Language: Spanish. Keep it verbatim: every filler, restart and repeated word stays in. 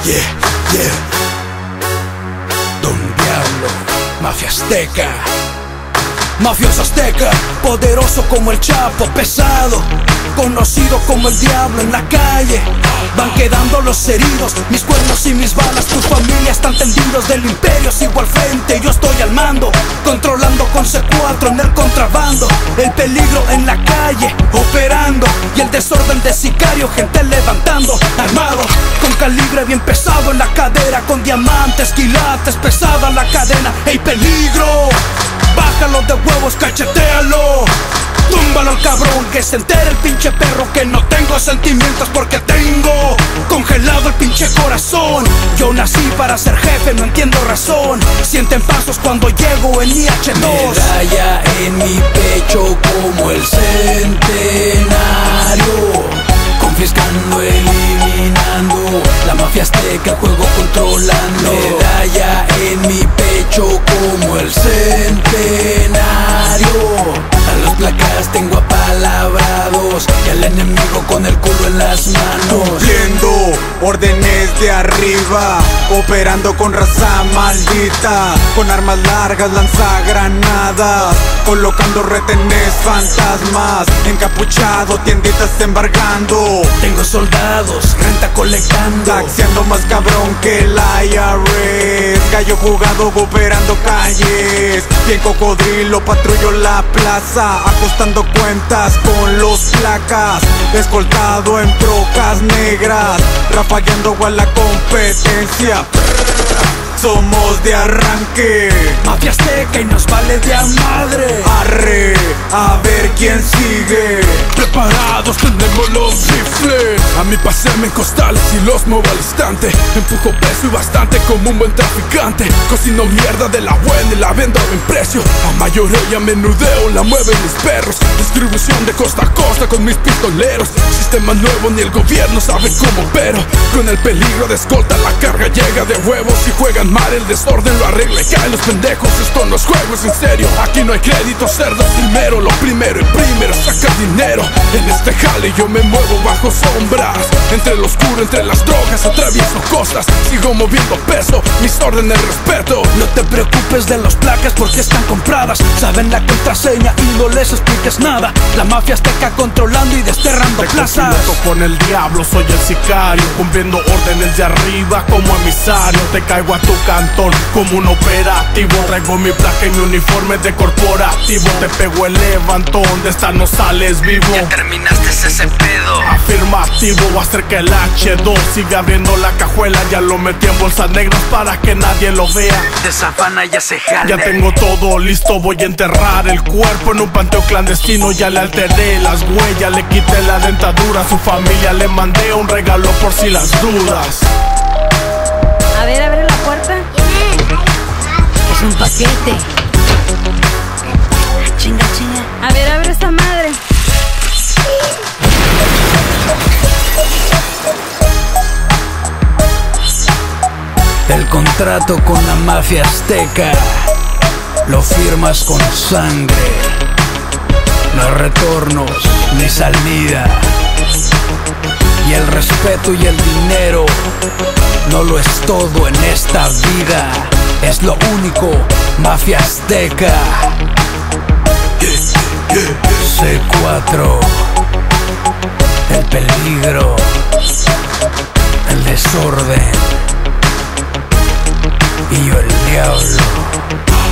Yeah, yeah. Don Diablo, Mafia Azteca. Mafioso azteca, poderoso como el Chapo, pesado, conocido como el diablo en la calle. Van quedando los heridos, mis cuernos y mis balas. Tu familia están tendidos, del imperio sigo al frente. Yo estoy al mando, controlando con C cuatro en el contrabando. El peligro en la calle, operando. Y el desorden de sicario, gente levantando. Armado, con calibre bien pesado en la cadera. Con diamantes, quilates, pesada la cadena. ¡Ey, peligro! Bájalo de huevos, cachetealo. Túmbalo al cabrón, que se entere el pinche perro que no tengo sentimientos porque tengo congelado el pinche corazón. Yo nací para ser jefe, no entiendo razón. Sienten pasos cuando llego en I H dos. Medalla en mi pecho como el centenario, confiscando, eliminando la mafia azteca, el juego controlando. Medalla en mi pecho como el centenario. A los placas tengo apalabrados y al enemigo con el culo en las manos. Cumpliendo órdenes de arriba, operando con raza maldita, con armas largas, lanzagranadas, colocando retenes fantasmas, encapuchado, tienditas embargando. Tengo soldados, renta colectando, taxiando más cabrón que el I R S. Gallo jugado, operando calles, bien cocodrilo, patrullo la plaza, ajustando cuentas con los placas, escoltado en trocas negras, rafagueando a la competencia. Somos de arranque, Mafia Azteca y nos vale de a madre. Arre, a ver quién sigue. Preparados tenemos los rifles, a mí pasarme en costales y los muevo al instante. Empujo peso y bastante como un buen traficante. Cocino mierda de la buena y la vendo a buen precio. A mayoreo y a menudeo la mueven mis perros. Distribución de costa a costa con mis pistoleros. Sistema nuevo ni el gobierno sabe cómo, pero con el peligro de escolta la carga llega de huevos. Si juegan mal el desorden lo arregla y caen los pendejos. Esto no es juego, es en serio. Aquí no hay crédito, cerdo primero. Lo primero y primero es sacar dinero. En este jale yo me muevo bajo sombras, entre lo oscuro, entre las drogas, atravieso costas. Sigo moviendo peso, mis órdenes respeto. No te preocupes de las placas porque están compradas. Saben la contraseña y no les expliques nada. La Mafia Azteca controlando y desterrando Te plazas. confundo con el diablo, soy el sicario, cumpliendo órdenes de arriba como emisario. Te caigo a tu cantón como un operativo. Traigo mi placa y mi uniforme de corporativo. Te pego el levantón, de esta no sales vivo. Ya terminaste ese pedo. Afirmativo, va a hacer que el H dos siga abriendo la cajuela. Ya lo metí en bolsas negras para que nadie lo vea. De Sabana ya se jale. Ya tengo todo listo, voy a enterrar el cuerpo en un panteón clandestino. Ya le alteré las huellas, le quité la dentadura. A su familia le mandé un regalo por si las dudas. A ver, abre la puerta. Es un paquete. Chinga, chinga. A ver, abre esta madre. El contrato con la Mafia Azteca lo firmas con sangre. No hay retornos ni salida. Y el respeto y el dinero no lo es todo en esta vida. Es lo único, Mafia Azteca. C cuatro, el peligro, el desorden y yo el diablo.